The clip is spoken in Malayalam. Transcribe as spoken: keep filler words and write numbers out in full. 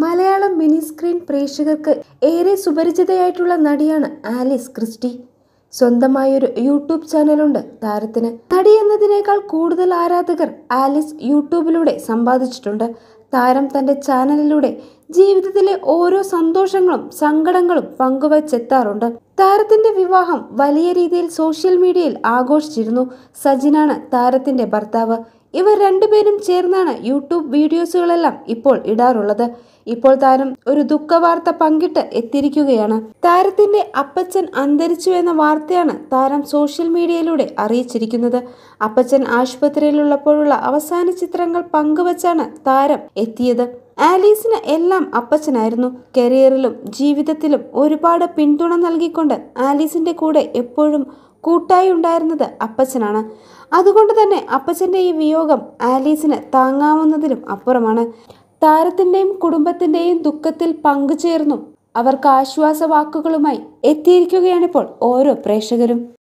മലയാളം മിനി സ്ക്രീൻ പ്രേക്ഷകർക്ക് ഏറെ സുപരിചിതയായിട്ടുള്ള നടിയാണ് ആലിസ് ക്രിസ്റ്റി. സ്വന്തമായൊരു യൂട്യൂബ് ചാനലുണ്ട് താരത്തിന്. നടി എന്നതിനേക്കാൾ കൂടുതൽ ആരാധകർ ആലിസ് യൂട്യൂബിലൂടെ സമ്പാദിച്ചിട്ടുണ്ട്. താരം തന്റെ ചാനലിലൂടെ ജീവിതത്തിലെ ഓരോ സന്തോഷങ്ങളും സങ്കടങ്ങളും പങ്കുവച്ചെത്താറുണ്ട്. താരത്തിന്റെ വിവാഹം വലിയ രീതിയിൽ സോഷ്യൽ മീഡിയയിൽ ആഘോഷിച്ചിരുന്നു. സജിനാണ് താരത്തിന്റെ ഭർത്താവ്. ഇവർ രണ്ടുപേരും ചേർന്നാണ് യൂട്യൂബ് വീഡിയോസുകളെല്ലാം ഇപ്പോൾ ഇടാറുള്ളത്. ഇപ്പോൾ താരം ഒരു ദുഃഖവാർത്ത പങ്കിട്ട് എത്തിയിരിക്കുകയാണ്. താരത്തിന്റെ അപ്പച്ചൻ അന്തരിച്ചു എന്ന വാർത്തയാണ് താരം സോഷ്യൽ മീഡിയയിലൂടെ അറിയിച്ചിരിക്കുന്നത്. അപ്പച്ചൻ ആശുപത്രിയിലുള്ളപ്പോഴുള്ള അവസാന ചിത്രങ്ങൾ പങ്കുവച്ചാണ് താരം എത്തിയത്. ആലീസിന് എല്ലാം അപ്പച്ചനായിരുന്നു. കരിയറിലും ജീവിതത്തിലും ഒരുപാട് പിന്തുണ നൽകിക്കൊണ്ട് ആലീസിന്റെ കൂടെ എപ്പോഴും കൂട്ടായി ഉണ്ടായിരുന്നത് അപ്പച്ചനാണ്. അതുകൊണ്ട് തന്നെ അപ്പച്ചന്റെ ഈ വിയോഗം ആലീസിന് താങ്ങാവുന്നതിലും അപ്പുറമാണ്. താരത്തിന്റെയും കുടുംബത്തിന്റെയും ദുഃഖത്തിൽ പങ്കുചേർന്നു അവർക്ക് ആശ്വാസവാക്കുകളുമായി എത്തിയിരിക്കുകയാണിപ്പോൾ ഓരോ പ്രേക്ഷകരും.